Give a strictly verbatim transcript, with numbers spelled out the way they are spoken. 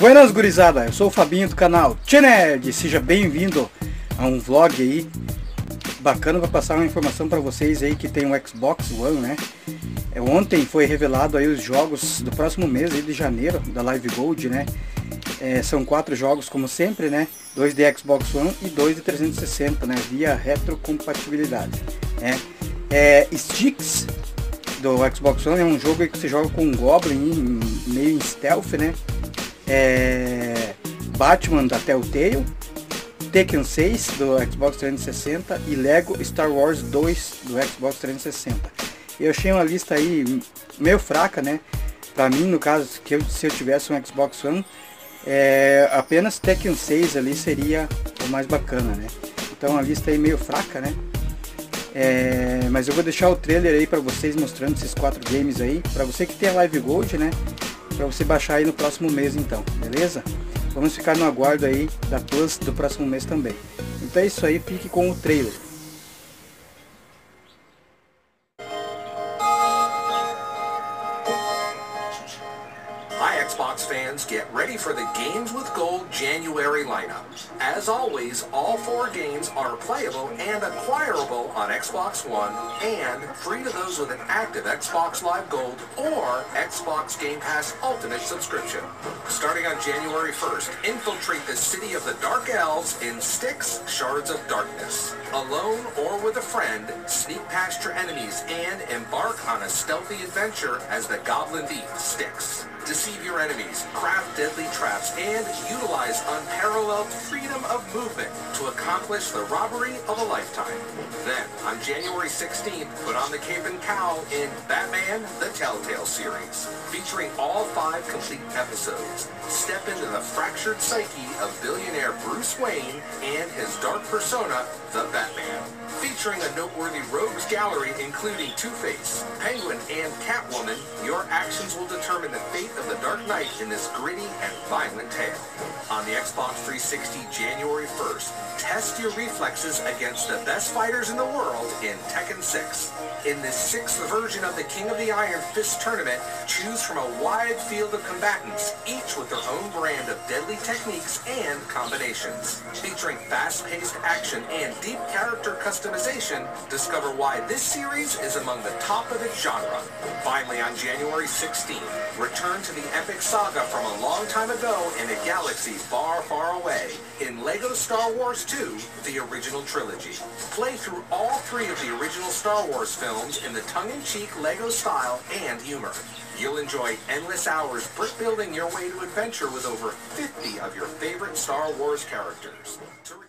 Buenas gurizada, eu sou o Fabinho do canal Tchê Nerd, seja bem-vindo a um vlog aí bacana para passar uma informação para vocês aí que tem o Xbox One, né? É, ontem foi revelado aí os jogos do próximo mês aí de janeiro da Live Gold, né? É, são quatro jogos como sempre, né? Dois de Xbox One e dois de trezentos e sessenta, né? Via retrocompatibilidade, né? É, Sticks do Xbox One é um jogo que você joga com um Goblin meio em stealth, né? É, Batman da Telltale, Tekken seis do Xbox trezentos e sessenta e Lego Star Wars dois do Xbox trezentos e sessenta. Eu achei uma lista aí meio fraca, né? Pra mim, no caso, que eu, se eu tivesse um Xbox One, é, apenas Tekken seis ali seria o mais bacana, né? Então a lista aí meio fraca, né? É, mas eu vou deixar o trailer aí pra vocês mostrando esses quatro games aí, pra você que tem a Live Gold, né? Pra você baixar aí no próximo mês então, beleza? Vamos ficar no aguardo aí da Plus do próximo mês também. Então é isso aí, fique com o trailer. Hi Xbox fans, get ready for the Games with Gold January lineup. As always, all four games are playable and acquirable on Xbox One and free to those with an active Xbox Live Gold or Xbox Game Pass Ultimate subscription. Starting on January first, infiltrate the city of the Dark Elves in Styx Shards of Darkness. Alone or with a friend, sneak past your enemies and embark on a stealthy adventure as the Goblin Thief Styx. Deceive your enemies, craft deadly traps, and utilize unparalleled freedom of movement to accomplish the robbery of a lifetime. Then, on January sixteenth, put on the cape and cowl in Batman The Telltale series, featuring all five complete episodes. Step into the fractured psyche of billionaire Bruce Wayne and his dark persona, the Batman. Featuring a noteworthy rogues gallery including Two-Face, Penguin, and Catwoman, your actions will determine the fate of the Dark Knight in this gritty and violent tale. On the Xbox three sixty January first, test your reflexes against the best fighters in the world in Tekken six. In this sixth version of the King of the Iron Fist tournament, choose from a wide field of combatants, each with their own brand of deadly techniques and combinations. Featuring fast-paced action and deep character customization, discover why this series is among the top of its genre. Finally, on January sixteenth, return to the epic saga from a long time ago in a galaxy far, far away in LEGO Star Wars two, the original trilogy. Play through all three of the original Star Wars films in the tongue-in-cheek LEGO style and humor. You'll enjoy endless hours brick building your way to adventure with over fifty of your favorite Star Wars characters. To